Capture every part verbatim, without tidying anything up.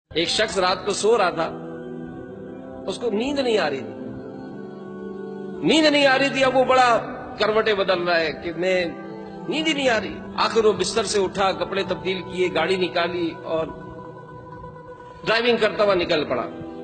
ایک شخص رات کو سو رہا تھا، اس کو نیند نہیں آ رہی تھی نیند نہیں آ رہی تھی اب وہ بڑا کروٹیں بدل رہا ہے کہ میں نیند ہی نہیں آ رہی۔ آخر وہ بستر سے اٹھا، کپڑے تبدیل کیے، گاڑی نکالی اور ڈرائیونگ کرتا ہوا نکل پڑا۔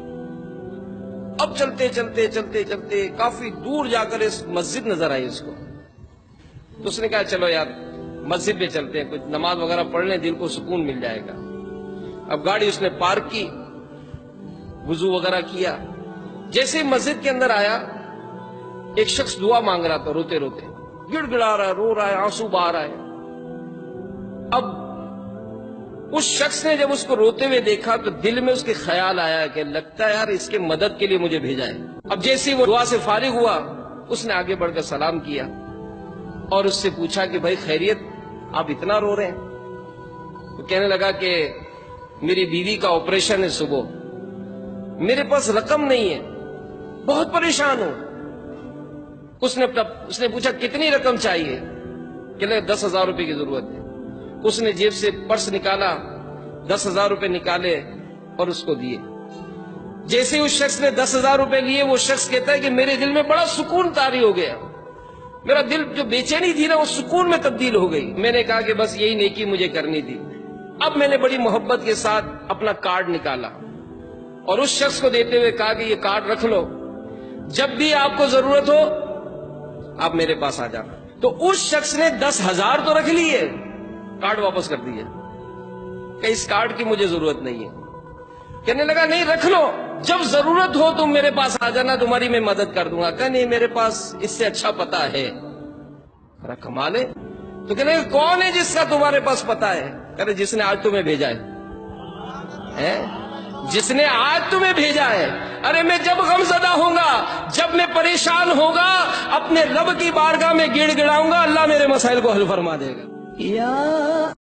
اب چلتے چلتے چلتے چلتے کافی دور جا کر اس مسجد نظر آئی اس کو، تو اس نے کہا چلو یار مسجد میں چلتے ہیں، کچھ نماز وغیرہ پڑھ لیں، دل کو سکون مل جائے گا۔ اب گاڑی اس نے پارک کی، وضو وغیرہ کیا، جیسے مسجد کے اندر آیا ایک شخص دعا مانگ رہا تھا، روتے روتے گڑ گڑا رہا ہے، رو رہا ہے، آنسو بہا رہا ہے۔ اب اس شخص نے جب اس کو روتے ہوئے دیکھا تو دل میں اس کے خیال آیا کہ لگتا ہے یار اس کے مدد کے لیے مجھے بھیجا ہے۔ اب جیسے وہ دعا سے فارغ ہوا، اس نے آگے بڑھ کر سلام کیا اور اس سے پوچھا کہ بھائی خیریت، آپ اتنا رو رہے ہیں؟ تو کہنے لگا کہ میری بیوی کا آپریشن ہے صبح، میرے پاس رقم نہیں ہے، بہت پریشان ہوں۔ اس نے اس نے پوچھا کتنی رقم چاہیے؟ کہ لگا دس ہزار روپے کی ضرورت ہے۔ اس نے جیب سے پرس نکالا، دس ہزار روپے نکالے اور اس کو دیے۔ جیسے اس شخص نے دس ہزار روپے لیے، وہ شخص کہتا ہے کہ میرے دل میں بڑا سکون طاری ہو گیا، میرا دل جو بے چینی تھی نا وہ سکون میں تبدیل ہو گئی۔ میں نے کہا کہ بس یہی نیکی مجھے کرنی تھی۔ اب میں نے بڑی محبت کے ساتھ اپنا کارڈ نکالا اور اس شخص کو دیتے ہوئے کہا کہ یہ کارڈ رکھ لو، جب بھی آپ کو ضرورت ہو آپ میرے پاس آ جانا۔ تو اس شخص نے دس ہزار تو رکھ لیے، کارڈ واپس کر دیا کہ اس کارڈ کی مجھے ضرورت نہیں ہے۔ کہنے لگا نہیں رکھ لو، جب ضرورت ہو تم میرے پاس آ جانا، تمہاری میں مدد کر دوں گا۔ کہ نہیں میرے پاس اس سے اچھا پتہ ہے۔ کمال ہے۔ تو کہنے لگا کون ہے جس کا تمہارے پاس پتہ ہے؟ کہنے جس نے آج تمہیں بھیجا ہے، جس نے آج تمہیں بھیجا ہے۔ ارے میں جب غم زدہ ہوں گا، جب میں پریشان ہوگا، اپنے رب کی بارگاہ میں گڑ گڑاؤں گا، اللہ میرے مسائل کو حل فرما دے گا۔ یا